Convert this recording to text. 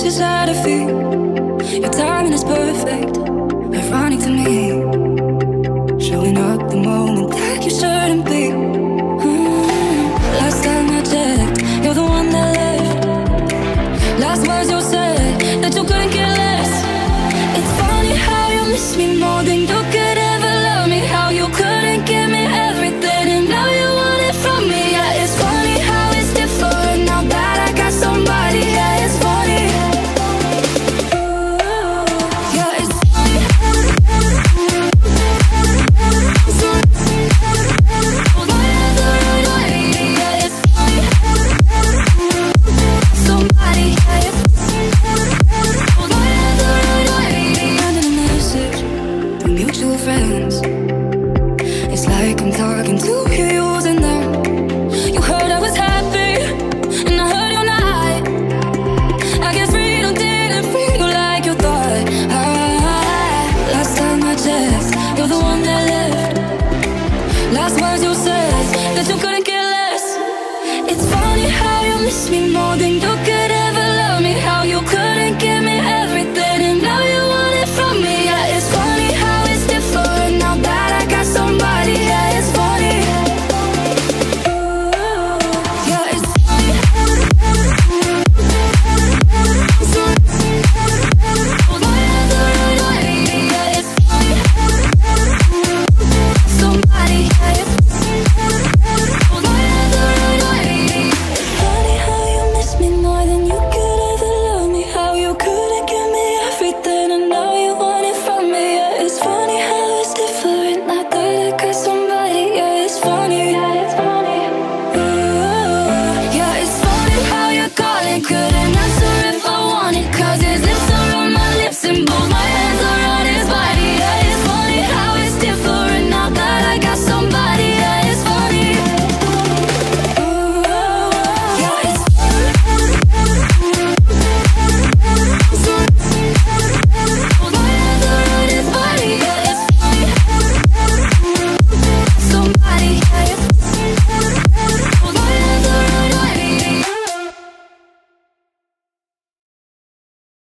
just how to feel. Your timing is perfect, ironic to me. Showing up the moment that you shouldn't be. Last time I checked, you're the one that left. Last words you said, that you couldn't care less. It's funny how you miss me more than you can.